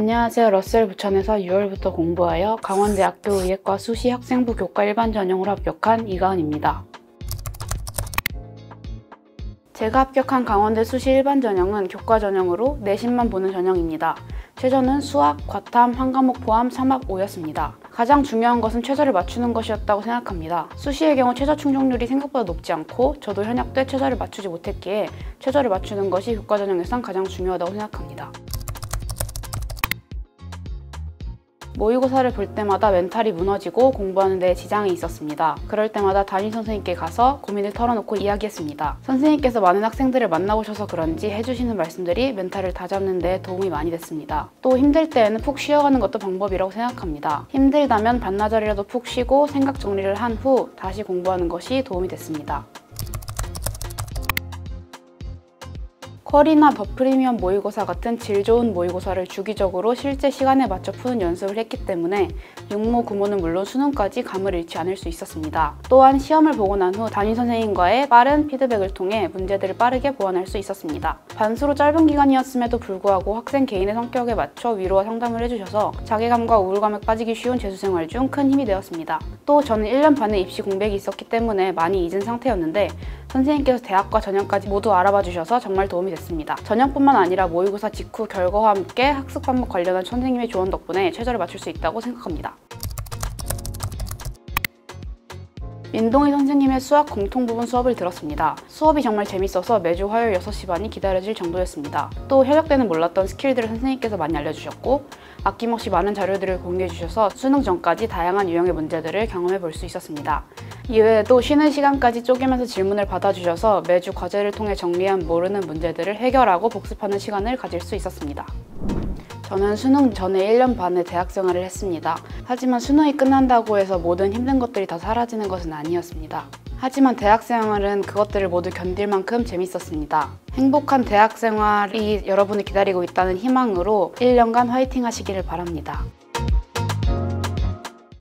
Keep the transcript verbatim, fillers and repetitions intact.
안녕하세요. 러셀 부천에서 유월부터 공부하여 강원대학교 의예과 수시 학생부 교과 일반 전형으로 합격한 이가은입니다. 제가 합격한 강원대 수시 일반 전형은 교과 전형으로 내신만 보는 전형입니다. 최저는 수학, 과탐, 한 과목 포함 삼 합 오였습니다. 가장 중요한 것은 최저를 맞추는 것이었다고 생각합니다. 수시의 경우 최저 충족률이 생각보다 높지 않고 저도 현역 때 최저를 맞추지 못했기에 최저를 맞추는 것이 교과 전형에선 가장 중요하다고 생각합니다. 모의고사를 볼 때마다 멘탈이 무너지고 공부하는 데 지장이 있었습니다. 그럴 때마다 담임선생님께 가서 고민을 털어놓고 이야기했습니다. 선생님께서 많은 학생들을 만나보셔서 그런지 해주시는 말씀들이 멘탈을 다잡는 데 도움이 많이 됐습니다. 또 힘들 때에는 푹 쉬어가는 것도 방법이라고 생각합니다. 힘들다면 반나절이라도 푹 쉬고 생각 정리를 한 후 다시 공부하는 것이 도움이 됐습니다. 퀄이나 더 프리미엄 모의고사 같은 질 좋은 모의고사를 주기적으로 실제 시간에 맞춰 푸는 연습을 했기 때문에 육모, 구모는 물론 수능까지 감을 잃지 않을 수 있었습니다. 또한 시험을 보고 난 후 담임선생님과의 빠른 피드백을 통해 문제들을 빠르게 보완할 수 있었습니다. 반수로 짧은 기간이었음에도 불구하고 학생 개인의 성격에 맞춰 위로와 상담을 해주셔서 자괴감과 우울감에 빠지기 쉬운 재수생활 중 큰 힘이 되었습니다. 또 저는 일 년 반의 입시 공백이 있었기 때문에 많이 잊은 상태였는데 선생님께서 대학과 전형까지 모두 알아봐 주셔서 정말 도움이 됐습니다. 전형뿐만 아니라 모의고사 직후 결과와 함께 학습 과목 관련한 선생님의 조언 덕분에 최저를 맞출 수 있다고 생각합니다. 민동희 선생님의 수학 공통부분 수업을 들었습니다. 수업이 정말 재밌어서 매주 화요일 여섯 시 반이 기다려질 정도였습니다. 또 현역 때는 몰랐던 스킬들을 선생님께서 많이 알려주셨고 아낌없이 많은 자료들을 공유해 주셔서 수능 전까지 다양한 유형의 문제들을 경험해 볼 수 있었습니다. 이외에도 쉬는 시간까지 쪼개면서 질문을 받아주셔서 매주 과제를 통해 정리한 모르는 문제들을 해결하고 복습하는 시간을 가질 수 있었습니다. 저는 수능 전에 일 년 반의 대학 생활을 했습니다. 하지만 수능이 끝난다고 해서 모든 힘든 것들이 다 사라지는 것은 아니었습니다. 하지만 대학 생활은 그것들을 모두 견딜 만큼 재밌었습니다. 행복한 대학 생활이 여러분을 기다리고 있다는 희망으로 일 년간 화이팅 하시기를 바랍니다.